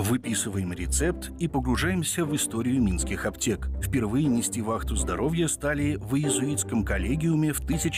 Выписываем рецепт и погружаемся в историю минских аптек. Впервые нести вахту здоровья стали в иезуитском коллегиуме в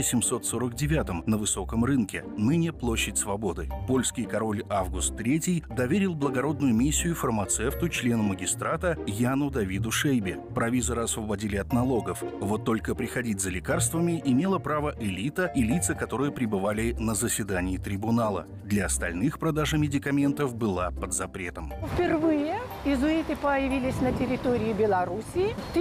1749 на Высоком рынке, ныне Площадь Свободы. Польский король Август III доверил благородную миссию фармацевту, члену магистрата Яну Давиду Шейбе. Провизора освободили от налогов. Вот только приходить за лекарствами имела право элита и лица, которые пребывали на заседании трибунала. Для остальных продажа медикаментов была под запретом. Впервые иезуиты появились на территории Белоруссии в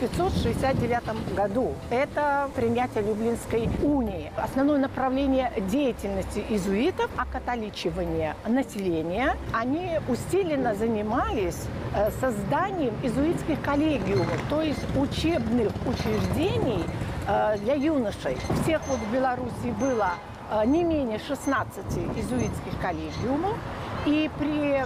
1569 году. Это принятие Люблинской унии. Основное направление деятельности иезуитов – окатоличивание населения. Они усиленно занимались созданием иезуитских коллегиумов, то есть учебных учреждений для юношей. Всех в Беларуси было не менее 16 иезуитских коллегиумов, и при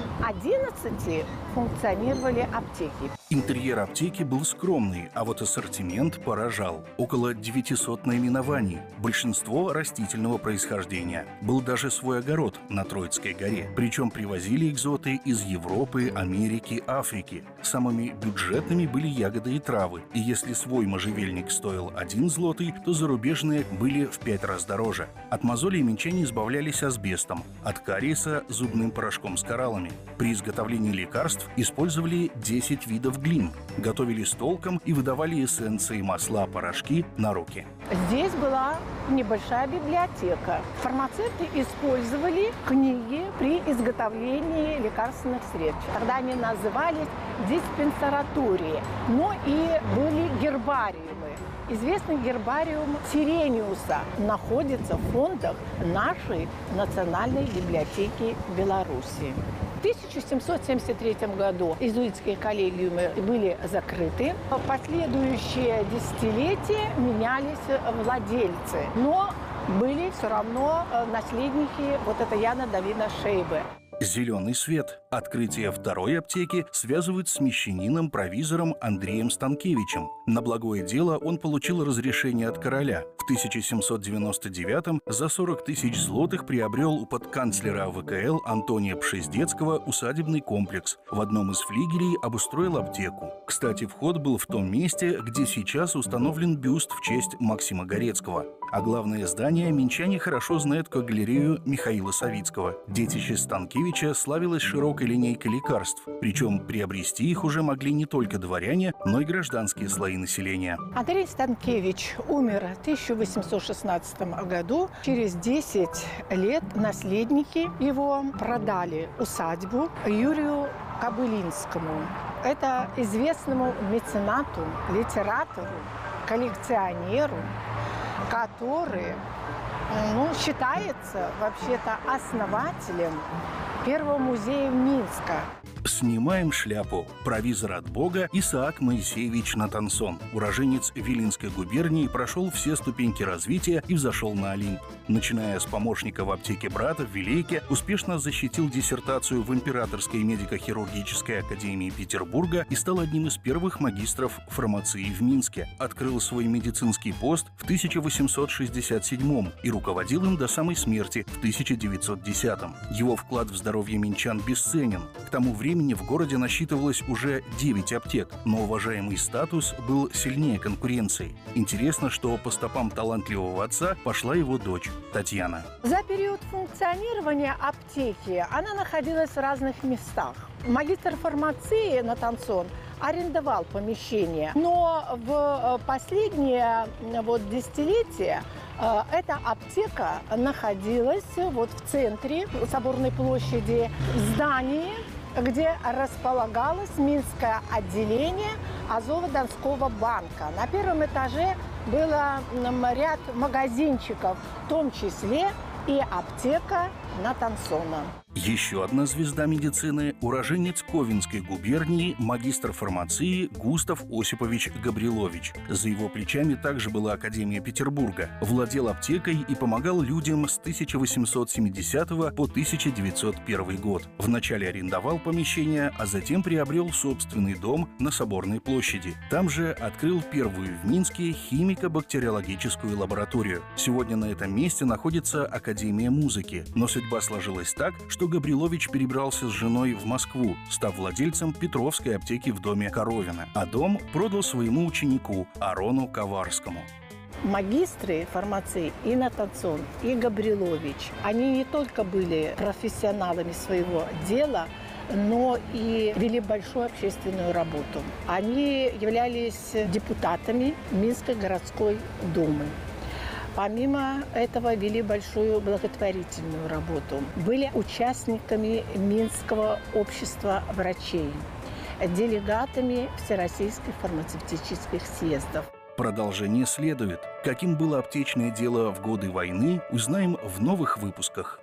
11 функционировали аптеки. Интерьер аптеки был скромный, а вот ассортимент поражал. Около 900 наименований, большинство растительного происхождения. Был даже свой огород на Троицкой горе. Причем привозили экзоты из Европы, Америки, Африки. Самыми бюджетными были ягоды и травы. И если свой можжевельник стоил 1 злотый, то зарубежные были в 5 раз дороже. От мозолей минчане избавлялись асбестом, от кариеса – зубным порошком с кораллами. При изготовлении лекарств использовали 10 видов глин, готовили с толком и выдавали эссенции, масла, порошки на руки. Здесь была небольшая библиотека. Фармацевты использовали книги при изготовлении лекарственных средств. Тогда они назывались диспенсаратории, но и были гербариумы. Известный гербариум Сирениуса находится в фондах нашей национальной библиотеки Беларуси. В 1773 году иезуитские коллегиумы были закрыты. В последующие десятилетия менялись владельцы, но были все равно наследники Яна Давида Шейбе. Зеленый свет. Открытие второй аптеки связывают с мещанином-провизором Андреем Станкевичем. На благое дело он получил разрешение от короля. В 1799-м за 40 тысяч злотых приобрел у подканцлера ВКЛ Антония Пшездецкого усадебный комплекс. В одном из флигелей обустроил аптеку. Кстати, вход был в том месте, где сейчас установлен бюст в честь Максима Горецкого. А главное здание минчане хорошо знают как галерею Михаила Савицкого. Детище Станкевича славилось широкой линейкой лекарств. Причем приобрести их уже могли не только дворяне, но и гражданские слои населения. Андрей Станкевич умер в 1816 году. Через 10 лет наследники его продали усадьбу Юрию Кобылинскому. Это известному меценату, литератору, коллекционеру, который считается вообще-то основателем первого музея Минска. Снимаем шляпу. Провизор от Бога Исаак Моисеевич Натансон. Уроженец Виленской губернии, прошел все ступеньки развития и взошел на Олимп. Начиная с помощника в аптеке брата в Вилейке, успешно защитил диссертацию в Императорской медико-хирургической академии Петербурга и стал одним из первых магистров фармации в Минске. Открыл свой медицинский пост в 1867 и руководил им до самой смерти в 1910. Его вклад в здоровье минчан бесценен. К тому времени в городе насчитывалось уже 9 аптек, но уважаемый статус был сильнее конкуренции. Интересно, что по стопам талантливого отца пошла его дочь Татьяна. За период функционирования аптеки она находилась в разных местах. Магистр фармации Натансон арендовал помещение, но в последние десятилетия эта аптека находилась в центре Соборной площади, в здании, где располагалось Минское отделение Азово-Донского банка. На первом этаже было ряд магазинчиков, в том числе и аптека Натансона. Еще одна звезда медицины – уроженец Ковенской губернии, магистр фармации Густав Осипович Габрилович. За его плечами также была Академия Петербурга. Владел аптекой и помогал людям с 1870 по 1901 год. Вначале арендовал помещение, а затем приобрел собственный дом на Соборной площади. Там же открыл первую в Минске химико-бактериологическую лабораторию. Сегодня на этом месте находится Академия Академия музыки, но судьба сложилась так, что Габрилович перебрался с женой в Москву, став владельцем Петровской аптеки в доме Коровина, а дом продал своему ученику Арону Коварскому. Магистры фармации и Натансон, и Габрилович, они не только были профессионалами своего дела, но и вели большую общественную работу. Они являлись депутатами Минской городской думы. Помимо этого вели большую благотворительную работу. Были участниками Минского общества врачей, делегатами Всероссийских фармацевтических съездов. Продолжение следует. Каким было аптечное дело в годы войны, узнаем в новых выпусках.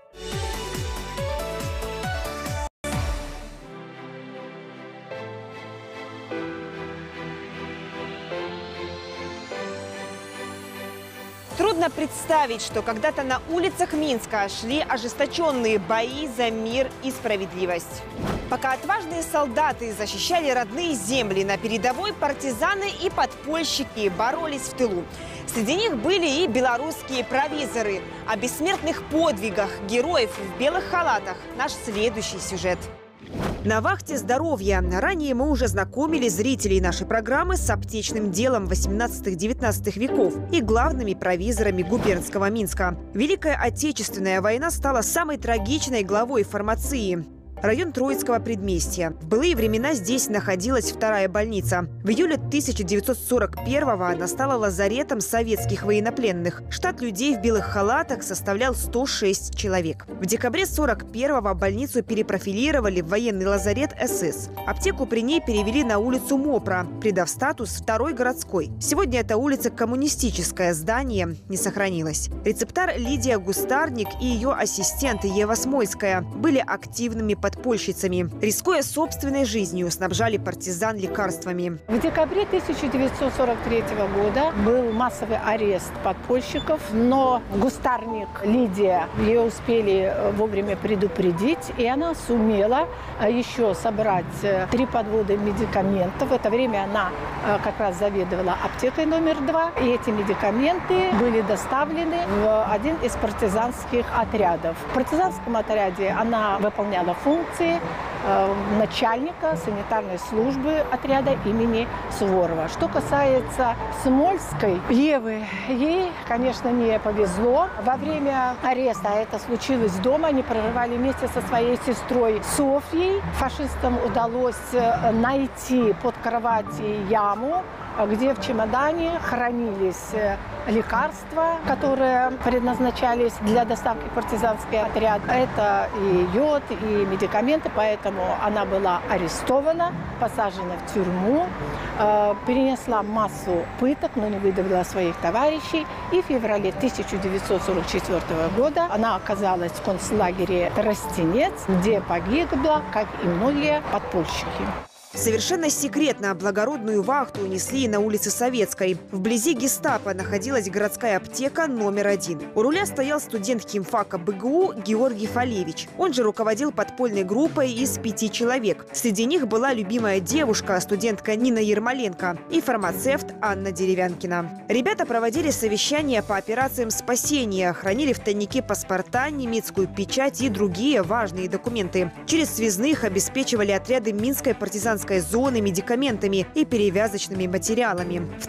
Трудно представить, что когда-то на улицах Минска шли ожесточенные бои за мир и справедливость. Пока отважные солдаты защищали родные земли, на передовой партизаны и подпольщики боролись в тылу. Среди них были и белорусские провизоры. О бессмертных подвигах героев в белых халатах наш следующий сюжет. На вахте здоровья. Ранее мы уже знакомили зрителей нашей программы с аптечным делом 18-19 веков и главными провизорами губернского Минска. Великая Отечественная война стала самой трагичной главой фармации. Район Троицкого предместья. В былые времена здесь находилась вторая больница. В июле 1941-го она стала лазаретом советских военнопленных. Штат людей в белых халатах составлял 106 человек. В декабре 1941-го больницу перепрофилировали в военный лазарет СС. Аптеку при ней перевели на улицу Мопра, придав статус второй городской. Сегодня эта улица коммунистическая, здание не сохранилось. Рецептар Лидия Густарник и ее ассистент Ева Смольская были активными подпольщицами. Рискуя собственной жизнью, снабжали партизан лекарствами. В декабре 1943 года был массовый арест подпольщиков, но Густарник Лидия, ее успели вовремя предупредить, и она сумела еще собрать 3 подвода медикаментов. В это время она как раз заведовала аптекой номер 2, и эти медикаменты были доставлены в один из партизанских отрядов. В партизанском отряде она выполняла функции начальника санитарной службы отряда имени Суворова. Что касается Смольской Евы, ей, конечно, не повезло. Во время ареста, а это случилось дома, они проживали вместе со своей сестрой Софьей. Фашистам удалось найти под кроватью яму, где в чемодане хранились лекарства, которые предназначались для доставки в партизанский отряд. Это и йод, и медикаменты, поэтому она была арестована, посажена в тюрьму, перенесла массу пыток, но не выдавила своих товарищей. И в феврале 1944 года она оказалась в концлагере Тростенец, где погибла, как и многие подпольщики. Совершенно секретно благородную вахту унесли на улице Советской. Вблизи гестапо находилась городская аптека номер 1. У руля стоял студент химфака БГУ Георгий Фалевич. Он же руководил подпольной группой из 5 человек. Среди них была любимая девушка, студентка Нина Ермоленко, и фармацевт Анна Деревянкина. Ребята проводили совещания по операциям спасения, хранили в тайнике паспорта, немецкую печать и другие важные документы. Через связных обеспечивали отряды Минской партизанской зоны медикаментами и перевязочными материалами. В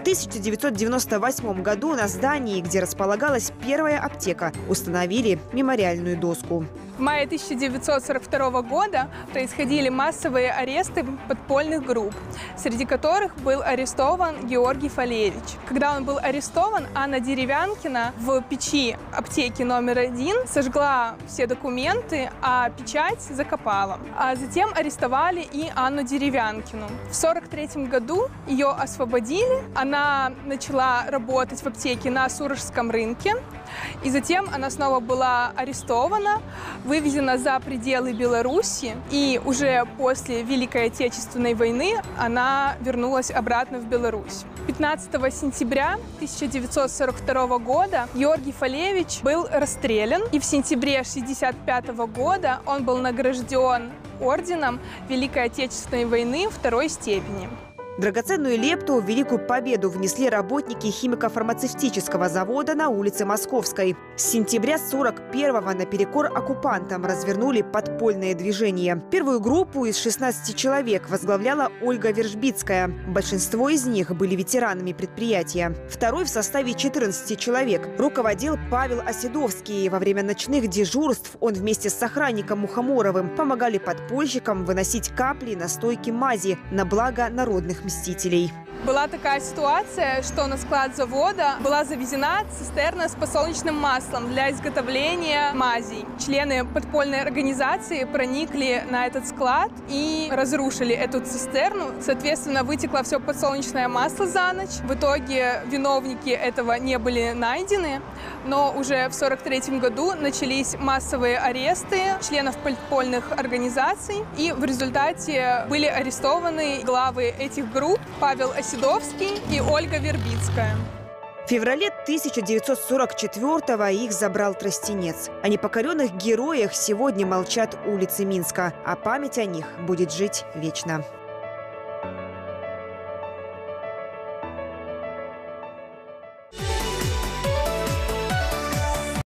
1998 году на здании, где располагалась первая аптека, установили мемориальную доску. В мае 1942 года происходили массовые аресты подпольных групп, среди которых был арестован Георгий Фалевич. Когда он был арестован, Анна Деревянкина в печи аптеки номер 1 сожгла все документы, а печать закопала. А затем арестовали и Анну Деревянкину. В 1943 году ее освободили. Она начала работать в аптеке на Сурожском рынке. И затем она снова была арестована, вывезена за пределы Беларуси. И уже после Великой Отечественной войны она вернулась обратно в Беларусь. 15 сентября 1942 года Георгий Фалевич был расстрелян. И в сентябре 1965 года он был награжден орденом Великой Отечественной войны 2-й степени. Драгоценную лепту в Великую Победу внесли работники химико-фармацевтического завода на улице Московской. С сентября 41-го наперекор оккупантам развернули подпольное движение. Первую группу из 16 человек возглавляла Ольга Вержбицкая. Большинство из них были ветеранами предприятия. Второй в составе 14 человек руководил Павел Оседовский. Во время ночных дежурств он вместе с охранником Мухоморовым помогали подпольщикам выносить капли настойки мази на благо народных мстителей. Была такая ситуация, что на склад завода была завезена цистерна с подсолнечным маслом для изготовления мазей. Члены подпольной организации проникли на этот склад и разрушили эту цистерну. Соответственно, вытекло все подсолнечное масло за ночь. В итоге виновники этого не были найдены, но уже в 1943 году начались массовые аресты членов подпольных организаций, и в результате были арестованы главы этих групп Павел Оседовский и Ольга Вербицкая. В феврале 1944-го их забрал Тростенец. О непокоренных героях сегодня молчат улицы Минска, а память о них будет жить вечно.